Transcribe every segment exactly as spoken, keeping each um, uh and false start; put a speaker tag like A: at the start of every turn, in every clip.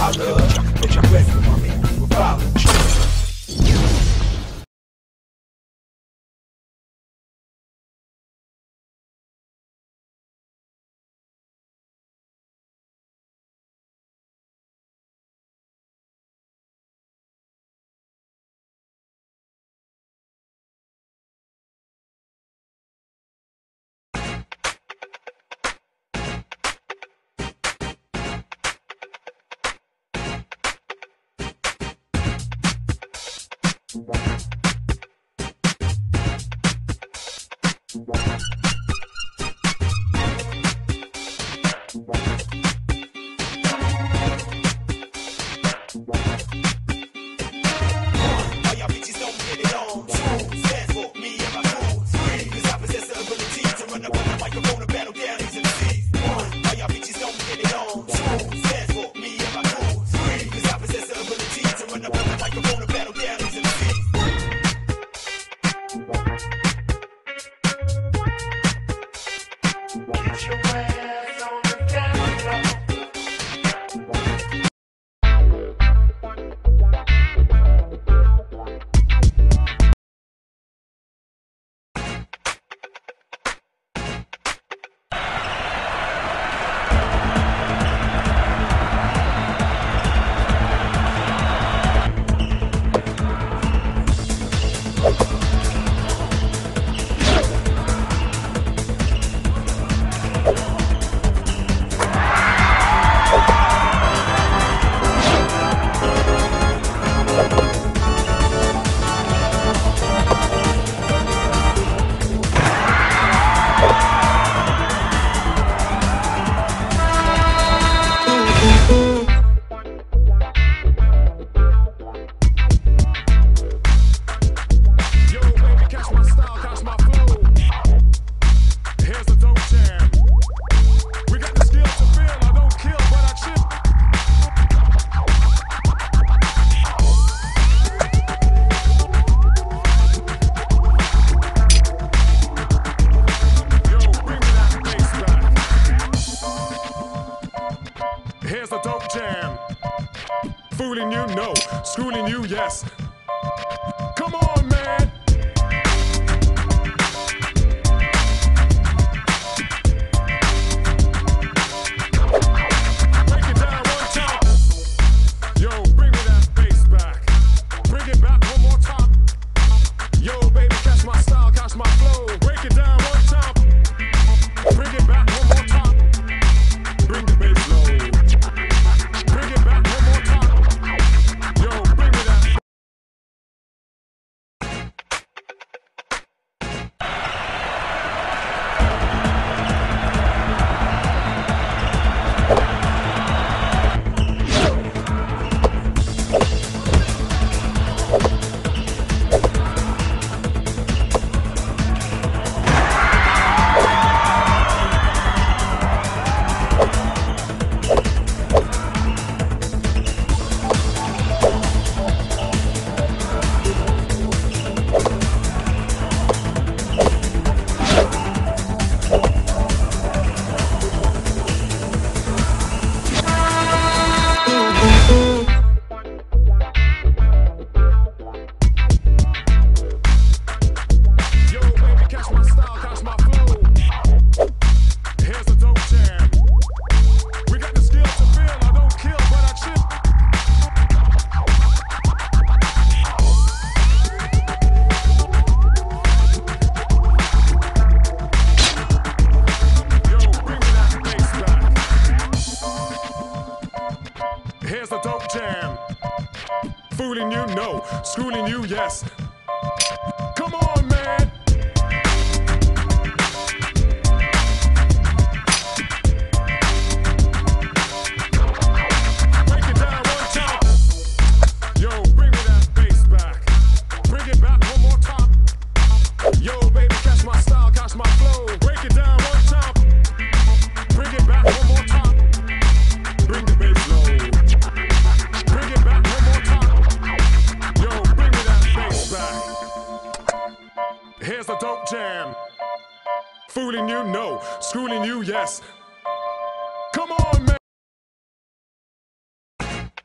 A: dollar. Put your rest of my man with violence.
B: Here's the dope jam. Fooling you, no. Schooling you, yes. Come on, man. Break it down one time. Yo, bring me that bass back. Bring it back one more time. Yo, baby, catch my style, catch my flow. Break it down one time. Bring it back one more time. Bring the bass low. Bring it back one more time. Yo, bring me that. Here's the dope jam. Fooling you, no. Schooling you, yes. Come on, man. Break it down one time. Yo, bring me that bass back. Bring it back one more time. Yo, baby, catch my style, catch my flow. Break it down one time. Bring it back one more time. Bring the bass low. Bring it back one more time. Yo, bring me that bass back. Here's the dope jam. Fooling you, no. Schooling you, yes. Come on, man.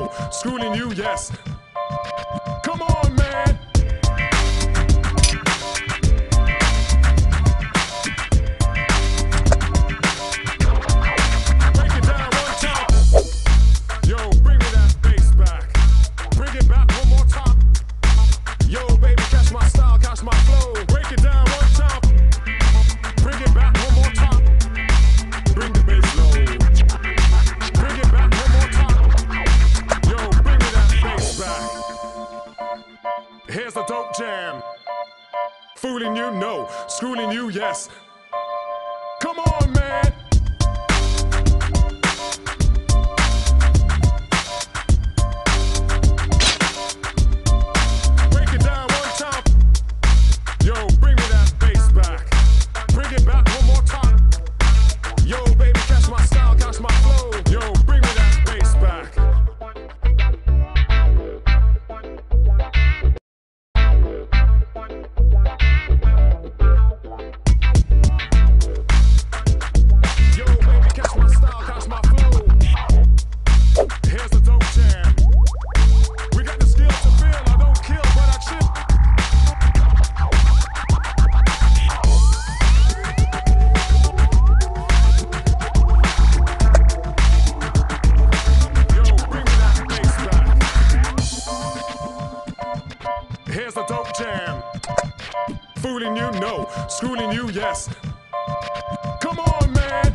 B: no. Schooling you, yes. Come on, man. Break it down one time. Yo, bring me that bass back. Bring it back one more time. Yo, baby, catch my style, catch my flow. Break it down one time. Bring it back one more time. Bring the bass low. Bring it back one more time. Yo, bring me that bass back. Here's the dope jam. Fooling you, no. Schooling you, yes. Come on, man. Break it down one time. Yo, bring me that bass back. Bring it back one more time. Yo, baby, catch my style, catch my flow. Yo, bring me that bass back. Yo, baby, catch my style, catch my flow. Here's the dope jam. We got the skill to feel. I don't kill, but I chill. Yo, bring me that bass back. Here's the dope jam. Fooling you, no. Schooling you, yes. Come on, man.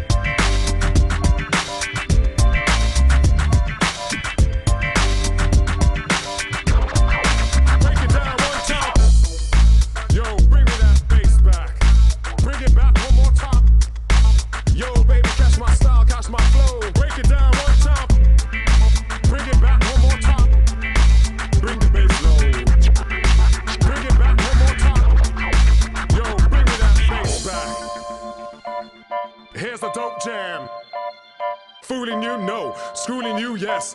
B: Break it down one time. Yo, bring me that bass back. Bring it back one more time. Yo, baby, catch my style, catch my flow. Break it down one time. Bring it back one more time. Bring the bass low. Bring it back one more time. Yo, bring me that bass back. Here's the dope jam. Fooling you, no. Schooling you, yes.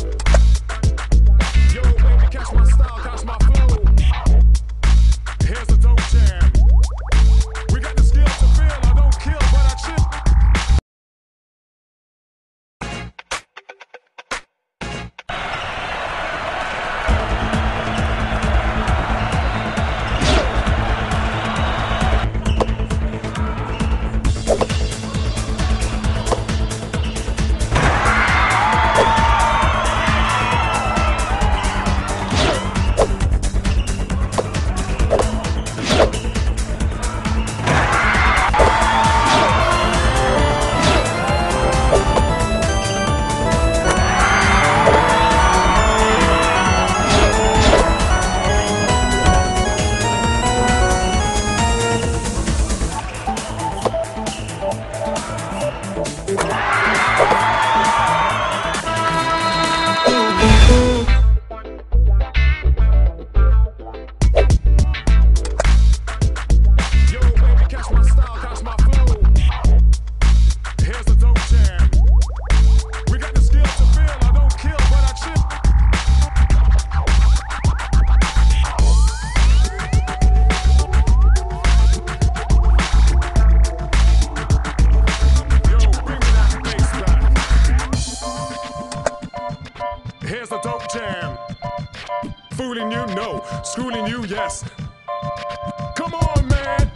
B: Yo, baby, catch my style, catch my flow. Here's the Come on, man.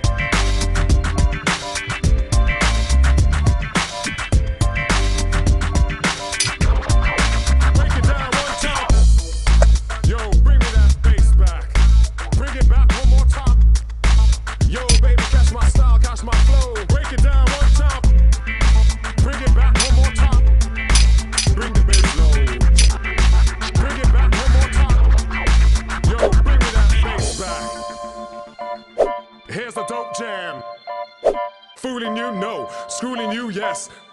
B: Break it down one time. Yo, bring me that bass back. Bring it back one more time. Yo, baby, catch my style, catch my flow. Break it down one time. Bring it back one more time. Bring the bass low. Bring it back one more time. Yo, bring me that bass back. Here's a dope jam. Fooling you, no. Schooling you, yes.